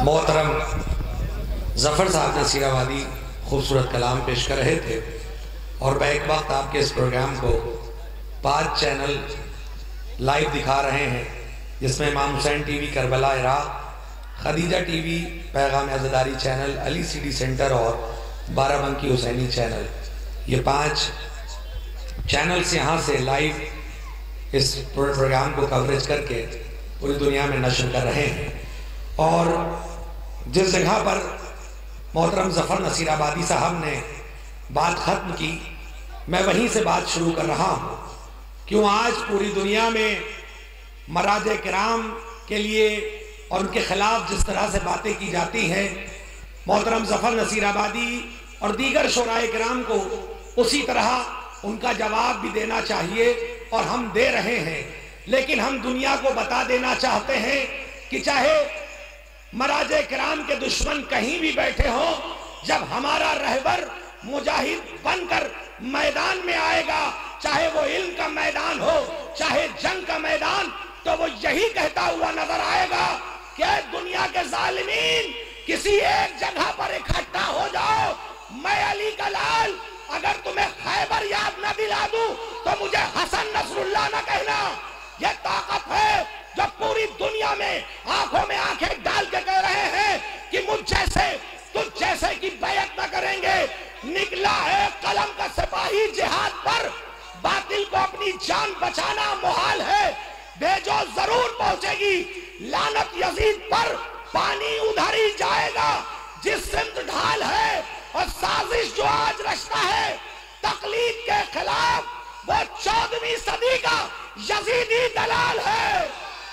मोहतरम ज़फ़र साहब नसीराबादी खूबसूरत कलाम पेश कर रहे थे और बैक वक्त आपके इस प्रोग्राम को 5 चैनल लाइव दिखा रहे हैं, जिसमें Imam Hussain TV Karbala Iraq, Khadija TV Paigam Azadari channel, Ali CD centre और बाराबंकी हुसैनी चैनल, ये 5 चैनल्स यहाँ से लाइव इस प्रोग्राम को कवरेज करके पूरी दुनिया में नशर कर रहे हैं। और जिस जगह पर मोहतरम ज़फ़र नसीराबादी साहब ने बात ख़त्म की, मैं वहीं से बात शुरू कर रहा हूँ। क्यों आज पूरी दुनिया में मराजे किराम के लिए और उनके ख़िलाफ़ जिस तरह से बातें की जाती हैं, मोहतरम ज़फ़र नसीराबादी और दीगर शोराए किराम को उसी तरह उनका जवाब भी देना चाहिए और हम दे रहे हैं। लेकिन हम दुनिया को बता देना चाहते हैं कि चाहे मराजे किराम के दुश्मन कहीं भी बैठे हो, जब हमारा रहबर मुजाहिद बनकर मैदान में आएगा, चाहे वो इल्म का मैदान हो चाहे जंग का मैदान, तो वो यही कहता हुआ नजर आएगा कि दुनिया के जालिमीन किसी एक जगह पर इकट्ठा हो जाओ, मैं अली का लाल अगर तुम्हें खैबर याद न दिला दूं तो मुझे हसन नसरुल्लाह न कहना। यह ताकत है जो पूरी दुनिया में आंखों में आंखें डाल के कह रहे हैं कि मुझ जैसे तुझ जैसे की बैत न करेंगे। निकला है कलम का सिपाही जिहाद पर, बातिल को अपनी जान बचाना मुहाल है, भेजो जरूर पहुंचेगी लानत यजीद पर, पानी उधर ही जाएगा जिस सिमत ढाल है। और साजिश जो आज रचता है तकलीद के खिलाफ, वो 14वीं सदी का यजीदी दलाल है,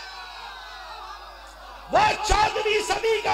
वो 14वीं सदी का।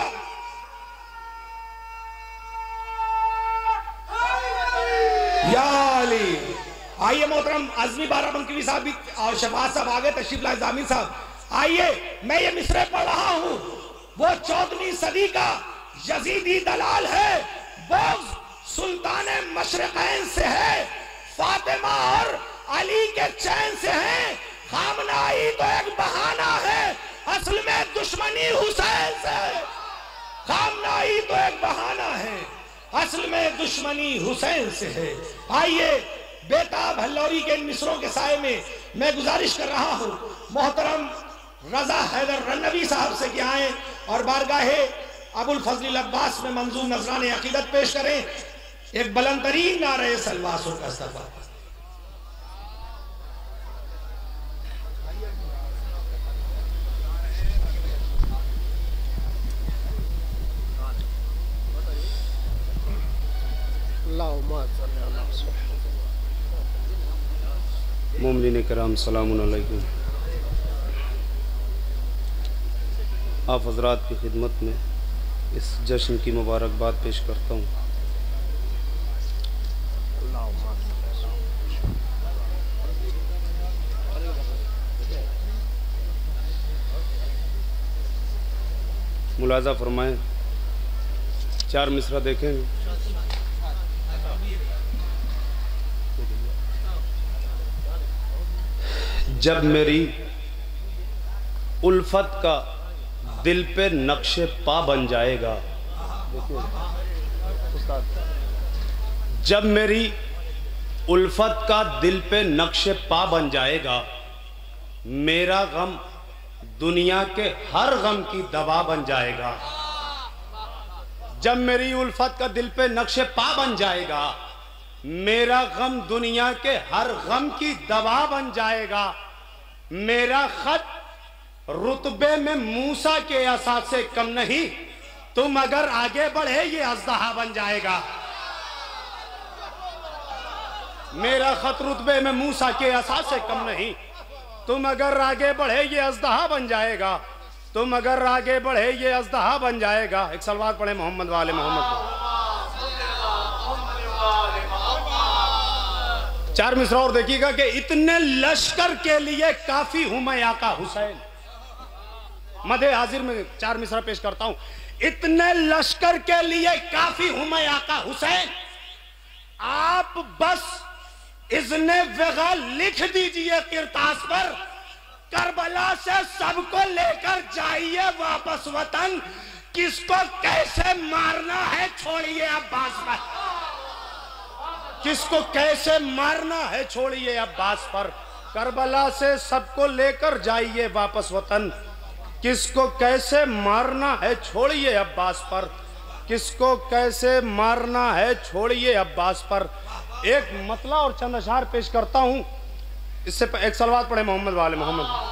या अली, आइए मोहतरम आजमी बाराबंकी साहब भी और शफात साहब आगे तशरीफ लाए, जामिर साहब आइए, मैं ये मिसरे पढ़ रहा हूं। वो 14वीं सदी का यजीदी दलाल है, वो सुल्तान मशरिक़ैन से है, फातिमा और अली के चैन से है, खामनाई तो एक बहाना है, असल में दुश्मनी हुसैन से है। खामनाई तो एक बहाना है, असल में दुश्मनी हुसैन से है। आइए बेताब हल्लौरी के इन मिसरों के साए में मैं गुजारिश कर रहा हूँ मोहतरम रजा हैदर रन्नवी साहब से कि आए और बारगाहे अबुल फजल अब्बास में मंजूर नजरान अकीदत पेश करें। एक बुलंदतरीन नारे सलवासों का सफा। मोमिनीन किराम सलामुन अलैकुम। आप हजरात की खिदमत में इस जश्न की मुबारकबाद पेश करता हूँ। मुलाजा फरमाएं, 4 मिसरा देखेंगे। जब मेरी उल्फत का दिल पे नक्शे पा बन जाएगा, जब मेरी उल्फत का दिल पे नक्शे पा बन जाएगा, मेरा गम दुनिया के हर गम की दवा बन जाएगा। जब मेरी उल्फत का दिल पे नक्शे पा बन जाएगा, मेरा गम दुनिया के हर गम की दवा बन जाएगा। मेरा खत रुतबे में मूसा के असा से कम नहीं, तुम अगर आगे बढ़े ये अज़दहा बन जाएगा। मेरा खत रुतबे में मूसा के असा से कम नहीं, तुम अगर आगे बढ़े ये अज़दहा बन जाएगा। तुम अगर आगे बढ़े ये अज़दहा बन जाएगा। एक सलवात पढ़े मोहम्मद वाले मोहम्मद। 4 मिसरा और देखिएगा कि इतने लश्कर के लिए काफी हूं मैं आका हुसैन। मदे हाजिर में 4 मिसरा पेश करता हूं। इतने लश्कर के लिए काफी हूं मैं आका हुसैन, आप बस इज़्ने वग़ा लिख दीजिए किरतास पर, करबला से सबको लेकर जाइए वापस वतन, कि किसको कैसे मारना है छोड़िए अब्बास पर, किसको कैसे मारना है छोड़िए अब्बास पर, करबला से सबको लेकर जाइए वापस वतन। किसको कैसे मारना है छोड़िए अब्बास पर, किसको कैसे मारना है छोड़िए अब्बास पर। एक मतला और चंद अशआर पेश करता हूं, इससे एक सलवात पढ़े मोहम्मद वाले मोहम्मद।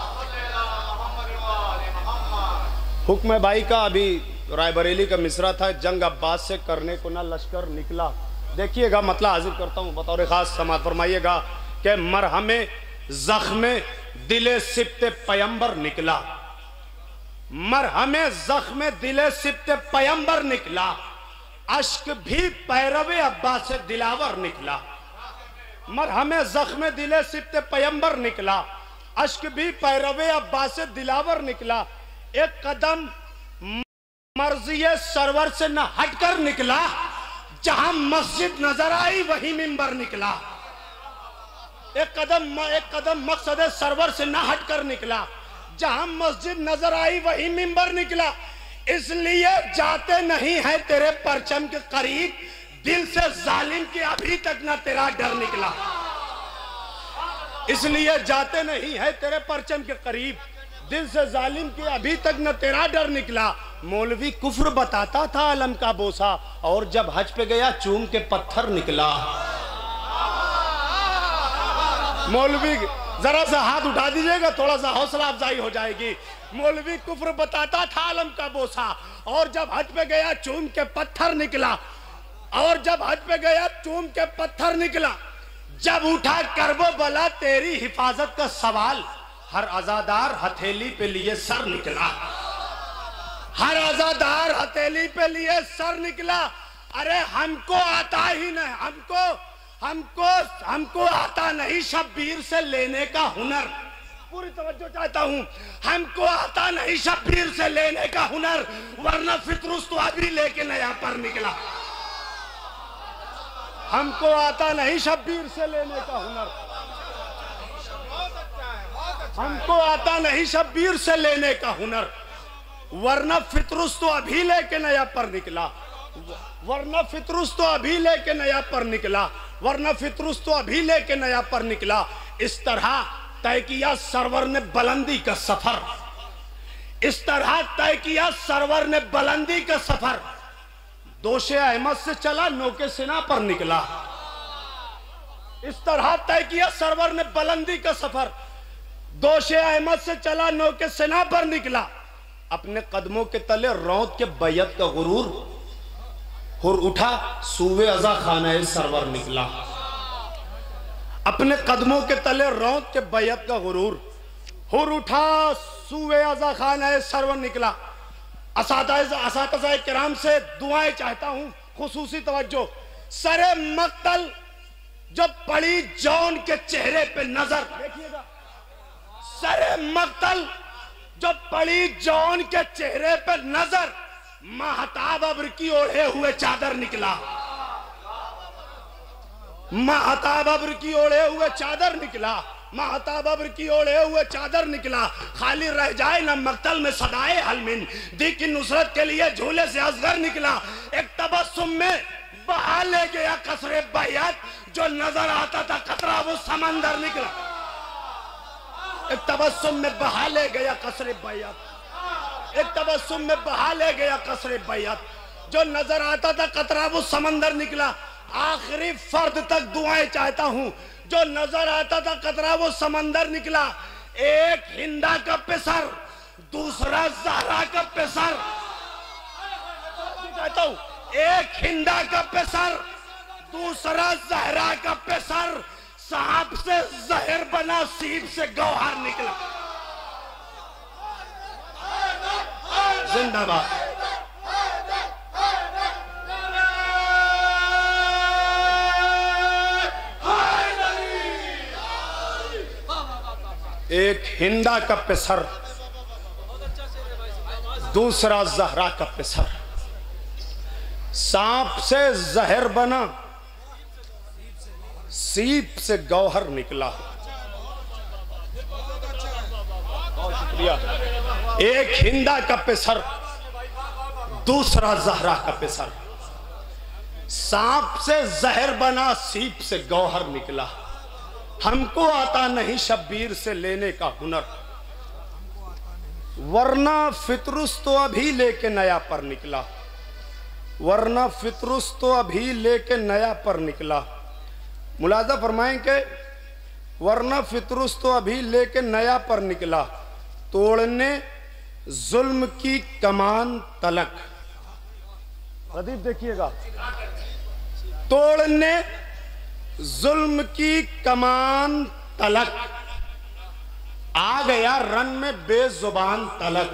हुक्म भाई का अभी रायबरेली का मिसरा था, जंग अब्बास से करने को ना लश्कर निकला। देखिएगा मतला हाजिर करता हूं, बतौर खास समात फरमाइएगा कि मरहमे जख्मे दिले सिब्ते पैगंबर निकला, मरहमे जख्मे दिले सिब्ते पैगंबर निकला, अश्क भी पैरवे अब्बास से दिलावर निकला। मरहमे जख्मे दिले सिब्ते पैगंबर निकला, अश्क भी पैरवे अब्बास से दिलावर निकला। एक कदम मर्ज़िए सरवर से न हटकर निकला, जहां मस्जिद नजर आई वही मिंबर निकला। एक कदम मकसद सरवर से न हटकर निकला, जहां मस्जिद नजर आई वही मिंबर निकला। इसलिए जाते नहीं है तेरे परचम के करीब, दिल से जालिम के अभी तक ना तेरा डर निकला। इसलिए जाते नहीं है तेरे परचम के करीब, दिल से जालिम के अभी तक न तेरा डर निकला। मौलवी कुफ्र बताता था अलम का बोसा, और जब हज पे गया चूम के पत्थर निकला। मौलवी जरा सा हाथ उठा दीजिएगा, थोड़ा सा हौसला अफजाई हो जाएगी। मौलवी कुफ्र बताता था अलम का बोसा, और जब हज पे गया चूम के पत्थर निकला, और जब हज पे गया चूम के पत्थर निकला। जब उठा करबो बला तेरी हिफाजत का सवाल, हर आजादार हथेली पे लिए सर निकला, हर आजादार हथेली पे लिए सर निकला। अरे हमको आता ही नहीं, हमको आता नहीं शब्बीर से लेने का हुनर। पूरी तवज्जो चाहता हूं, हमको आता नहीं शब्बीर से लेने का हुनर, वरना फितरुस तो अभी लेके नया पर निकला। हमको आता नहीं शब्बीर से लेने का हुनर, हमको आता नहीं शब्बीर से लेने का हुनर, वरना फितरुस तो अभी लेके नया पर निकला, वरना फितरुस तो अभी लेके नया पर निकला, वरना फितरुस तो अभी लेके नया पर निकला। इस तरह तय किया सरवर ने बुलंदी का सफर, इस तरह तय किया सरवर ने बुलंदी का सफर। दोशे अहमद से चला नौके सिना पर निकला, इस तरह तय किया सरवर ने बुलंदी का सफर। दोशे अहमद से चला नौके सिना पर निकला, अपने कदमों के तले रौद के बैयत का गुरूर, हुर उठा सूवे अज़ा खाना सरवर निकला। अपने कदमों के तले रौद के बैयत का गुरूर, हुर उठा सूवे अज़ा खाना सरवर निकला। असातिज़ा किराम से दुआएं चाहता हूं, खुसूसी तवज्जो। सरे मक्तल जो पड़ी जौन के चेहरे पे नजर, देखिएगा, सरे मक्तल जो पड़ी जौन के चेहरे पे नजर, महताब अब्र की ओढ़े हुए चादर निकला, महताब अब्र की ओढ़े हुए चादर निकला, महताब अब्र की ओढ़े हुए चादर निकला। खाली रह जाए ना मक्तल में सदाए हलमिन, दी की नुसरत के लिए झूले से असगर निकला। एक तबस्सुम में बहा ले गया कसरे बैयत, जो नजर आता था खतरा वो समंदर निकला। एक तबस्सुम में बहा ले गया कसरे बैयत, एक तबस्सुम में बहा ले गया कसरे बैयत, जो नजर आता था कतरा वो समंदर निकला। आखिरी फर्द तक दुआएं चाहता हूं, जो नजर आता था कतरा वो समंदर निकला। एक हिंदा का पेसर, दूसरा ज़हरा का पेसर, चाहता हूं, एक हिंदा का पेसर, दूसरा ज़हरा का पेसर, सांप से जहर बना सीप से गौहर निकला। जिंदाबाद। एक हिंदा का पेसर, दूसरा ज़हरा का पेसर, सांप से जहर बना सीप से गौहर निकला। बहुत शुक्रिया। एक हिंदा का पेसर, दूसरा ज़हरा का पिसर। सांप से जहर बना, सीप से गौहर निकला। हमको आता नहीं शब्बीर से लेने का हुनर, वरना फितरुस तो अभी लेके नया पर निकला, वरना फितरुस तो अभी लेके नया पर निकला। मुलाजा फरमाएं कि वरना फितरुस तो अभी लेके नया पर निकला, तोड़ने जुल्म की कमान तलक। प्रदीप देखिएगा, तोड़ने जुल्म की कमान तलक, आ गया रन में बेजुबान तलक।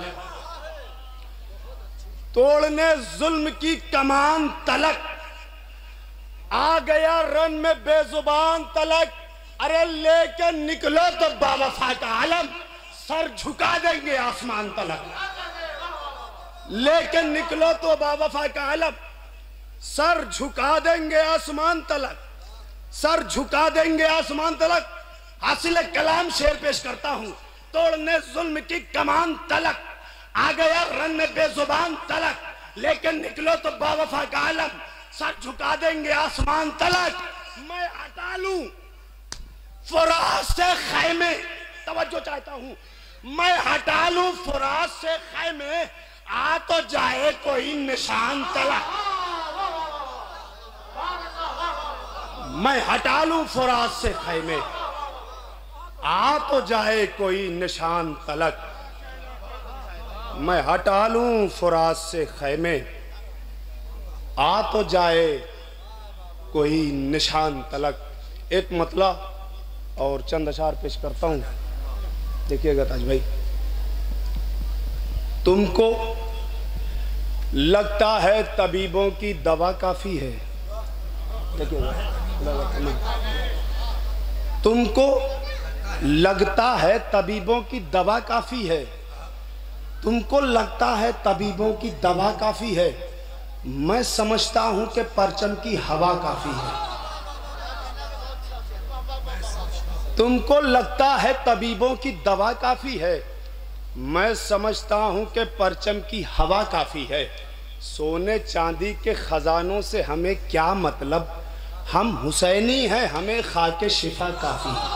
तोड़ने जुल्म की कमान तलक, आ गया रन में बेजुबान तलक। अरे लेके निकलो तो बावफा का आलम, सर झुका देंगे आसमान तलक। लेके निकलो तो बावफा का आलम, सर झुका देंगे आसमान तलक, सर झुका देंगे आसमान तलक। हासिल कलाम शेर पेश करता हूं। तोड़ने जुल्म की कमान तलक, आ गया रन में बेजुबान तलक। लेकिन निकलो तो बावफा का आलम, सर झुका देंगे आसमान तलक। मैं हटा लूं फुरात से खैमे, तवज्जो चाहता हूं, मैं हटा लूं फुरात से खैमे, आ तो जाए कोई निशान तलक। मैं हटा लूं फुरात से खैमे, आ तो जाए कोई निशान तलक। मैं हटा लूं फुरात से खैमे, आ तो जाए कोई निशान तलक। एक मतलब और चंद अशार पेश करता हूं, देखिएगा ताज भाई। तुमको लगता है तबीबों की दवा काफी है, देखिएगा। तुमको लगता है तबीबों की दवा काफी है, तुमको लगता है तबीबों की दवा काफी है, मैं समझता हूं कि परचम की हवा काफी है। तुमको लगता है तबीबों की दवा काफी है, मैं समझता हूं कि परचम की हवा काफी है। सोने चांदी के खजानों से हमें क्या मतलब, हम हुसैनी हैं, हमें खाके शिफा काफी है।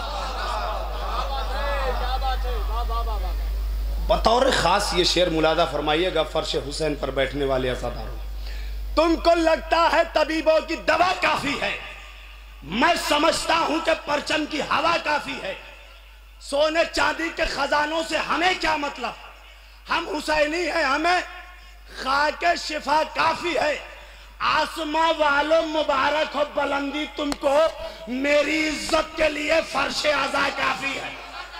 बतौर खास ये शेर मुलादा फरमाइएगा फर्श हुसैन पर बैठने वाले अज़ादारों। तुमको लगता है तबीबों की दवा काफी है, मैं समझता हूं कि परचम की हवा काफी है। सोने चांदी के खजानों से हमें क्या मतलब, हम हुसैनी हैं, हमें खाके शिफा काफी है। आसमां वालों मुबारक हो बुलंदी तुमको, मेरी इज्जत के लिए फर्श आज़ा काफी है।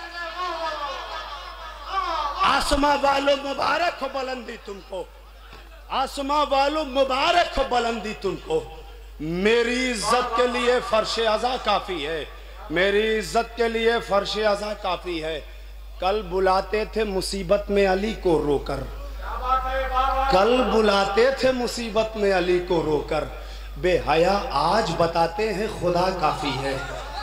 आसमां वालों मुबारक हो बुलंदी तुमको, आसमां वालों मुबारक हो बुलंदी तुमको, मेरी इज्जत के लिए फर्श आज़ा काफी है, मेरी इज्जत के लिए फर्श आज़ा काफी है। कल बुलाते थे मुसीबत में अली को रोकर, कल बुलाते थे मुसीबत में अली को रोकर, बेहया आज बताते हैं खुदा काफी है।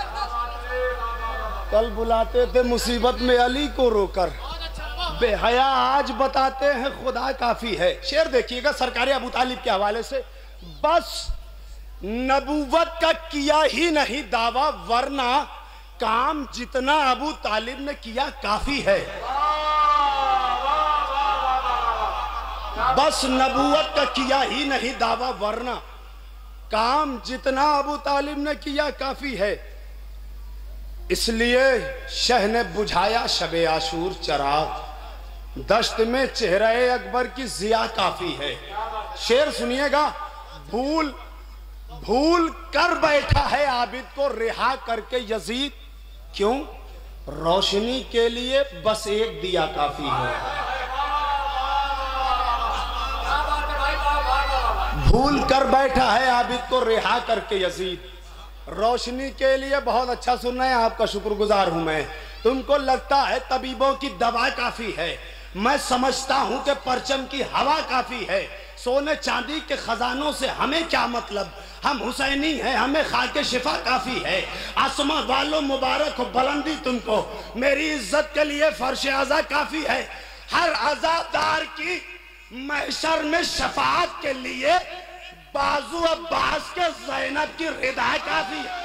कल बुलाते थे मुसीबत में अली को रोकर, बेहया आज बताते हैं खुदा काफी है। शेर देखिएगा सरकार अबू तालिब के हवाले से। बस नबूवत का किया ही नहीं दावा, वरना काम जितना अबू तालिब ने किया काफी है। बस नबूवत का किया ही नहीं दावा, वरना काम जितना अबू तालिब ने किया काफी है। इसलिए शह ने बुझाया शबे आशूर चराग, दश्त में चेहरे अकबर की जिया काफी है। शेर सुनिएगा। भूल भूल कर बैठा है आबिद को रिहा करके यजीद, क्यों? रोशनी के लिए बस एक दिया काफी है। भूल कर बैठा है आबिद को रिहा करके यजीद, रोशनी के लिए बहुत अच्छा सुनना है, आपका शुक्रगुजार हूं मैं। तुमको लगता है तबीबों की दवा काफी है, मैं समझता हूं कि परचम की हवा काफी है। सोने चांदी के खजानों से हमें क्या मतलब, हम हुसैनी हैं, हमें खाके शिफा काफी है। आसमां वालों मुबारक हो बुलंदी तुमको, मेरी इज्जत के लिए फर्श आज़ा काफी है। हर अज़ादार की महशर में शफाअत के लिए बाजू अब्बास के ज़ैनब की रिदा काफी है।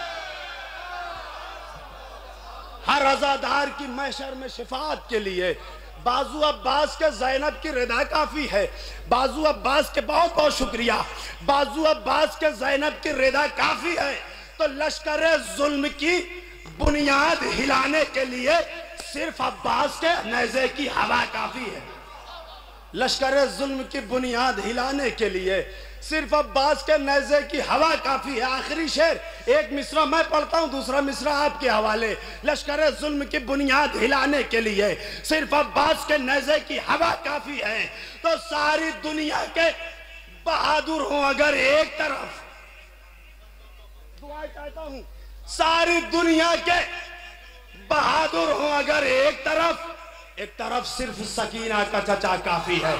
हर अज़ादार की महशर में शफाअत के लिए बाजू अब्बास के ज़ैनब की रिदा काफी है। बाजू अब्बास के बहुत बहुत शुक्रिया। बाजू अब्बास के ज़ैनब की रिदा काफी है। तो लश्कर जुल्म की बुनियाद हिलाने के लिए सिर्फ अब्बास के नेज़े की हवा काफी है। लश्कर जुल्म की बुनियाद हिलाने के लिए सिर्फ अब्बास के नेज़े की हवा काफी है। आखिरी शेर, एक मिसरा मैं पढ़ता हूं, दूसरा मिसरा आपके हवाले। लश्कर जुल्म की बुनियाद हिलाने के लिए सिर्फ अब्बास के नेज़े की हवा काफी है। तो सारी दुनिया के बहादुर हों अगर एक तरफ, दुआ चाहता हूं, सारी दुनिया के बहादुर हों अगर एक तरफ सिर्फ सकीना का चचा काफी है।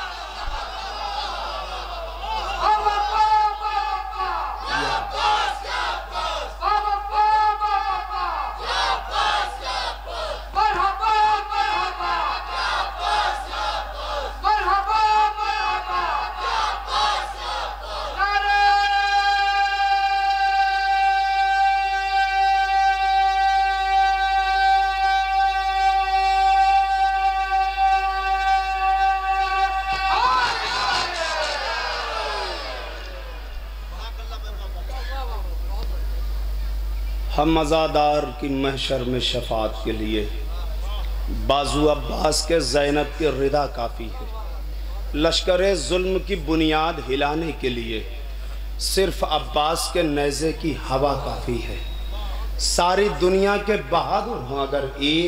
हम अज़ादार की महशर में शफाअत के लिए बाजू अब्बास के ज़ैनब की रिदा काफ़ी है। लश्कर जुल्म की बुनियाद हिलाने के लिए सिर्फ अब्बास के नेज़े की हवा काफ़ी है। सारी दुनिया के बहादुर हों अगर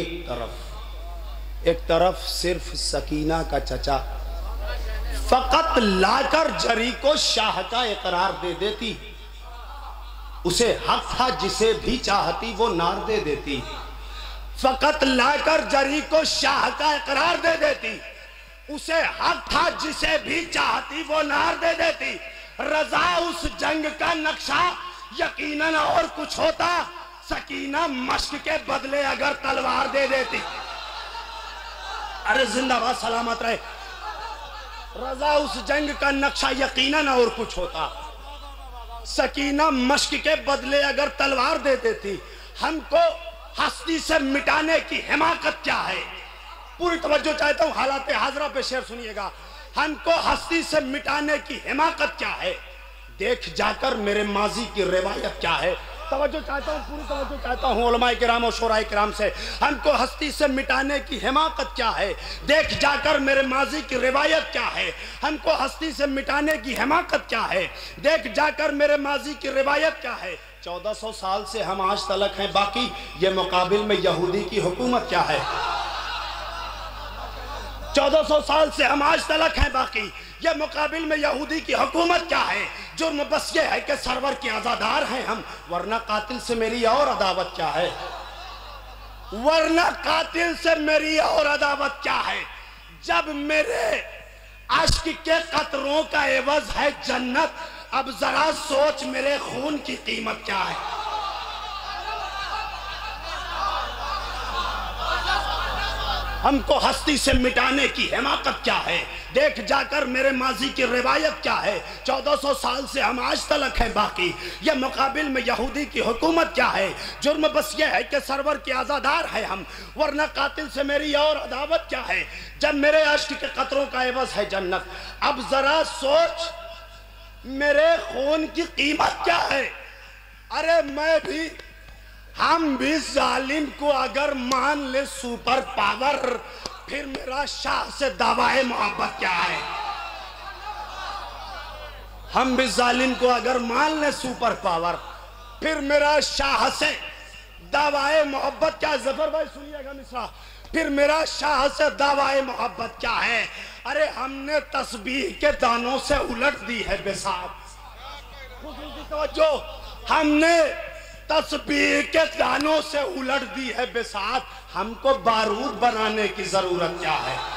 एक तरफ सिर्फ सकीना का चचा फ़कत लाकर जरी को शाह का इकरार दे देती। उसे हक था जिसे भी चाहती वो नार दे देती। फकत लाकर जरी को शाह का इकरार दे देती। उसे हक था जिसे भी चाहती वो नार दे देती। रजा उस जंग का नक्शा यकीनन और कुछ होता। सकीना मश्क के बदले अगर तलवार दे देती। अरे जिंदाबाद सलामत रहे। रजा उस जंग का नक्शा यकीनन और कुछ होता। सकीना मश्क के बदले अगर तलवार दे देती। हमको हस्ती से मिटाने की हिमाकत क्या है? पूरी तवज्जो चाहता हूँ, हालात हाजरा पे शेर सुनिएगा। हमको हस्ती से मिटाने की हिमाकत क्या है? देख जाकर मेरे माजी की रिवायत क्या है? तवज्जो चाहता हूँ, पूरी तवज्जो चाहता हूँ उलमाए किराम और शोराए किराम से। हमको हस्ती से मिटाने की हिमाकत क्या है? देख जाकर मेरे माजी की रिवायत क्या है? हमको हस्ती से मिटाने की हिमाकत क्या है? देख जाकर मेरे माजी की रिवायत क्या है? 1400 साल से हम आज तलक हैं बाकी, ये मुकाबिल में यहूदी की हुकूमत क्या है? 1400 साल से हम आज तलक हैं बाकी, ये मुकाबिल में यहूदी की हुकूमत क्या है? जुर्म बस ये है कि सरवर के आज़ादार हैं हम, वरना कातिल से मेरी और अदावत क्या है? वरना कातिल से मेरी और अदावत क्या है? जब मेरे अश्क के कतरों का एवज है जन्नत, अब जरा सोच मेरे खून की कीमत क्या है? हमको हस्ती से मिटाने की हिमाकत क्या है? देख जाकर मेरे माजी की रिवायत क्या है? 1400 साल से हम आज तलक हैं बाकी, ये मुकाबिल में यहूदी की हुकूमत क्या है? जुर्म बस ये है कि सरवर के आज़ादार हैं हम, वरना कातिल से मेरी और अदावत क्या है? जब मेरे अश्क के कतरों का एवज है जन्नत, अब जरा सोच मेरे खून की कीमत क्या है? अरे हम भी जालिम को अगर मान ले सुपर पावर, फिर मेरा शाह से दावाए मोहब्बत क्या है? हम भी जालिम को अगर मान ले सुपर पावर, फिर मेरा शाह से दावाए मोहब्बत क्या? जफर भाई सुनिएगा मिसरा, फिर मेरा शाह से दावाए मोहब्बत क्या है? अरे हमने तस्बीह के दानों से उलट दी है बेसाब। जो हमने तस्बीह के दानों से उलट दी है बेसात, हमको बारूद बनाने की जरूरत क्या है?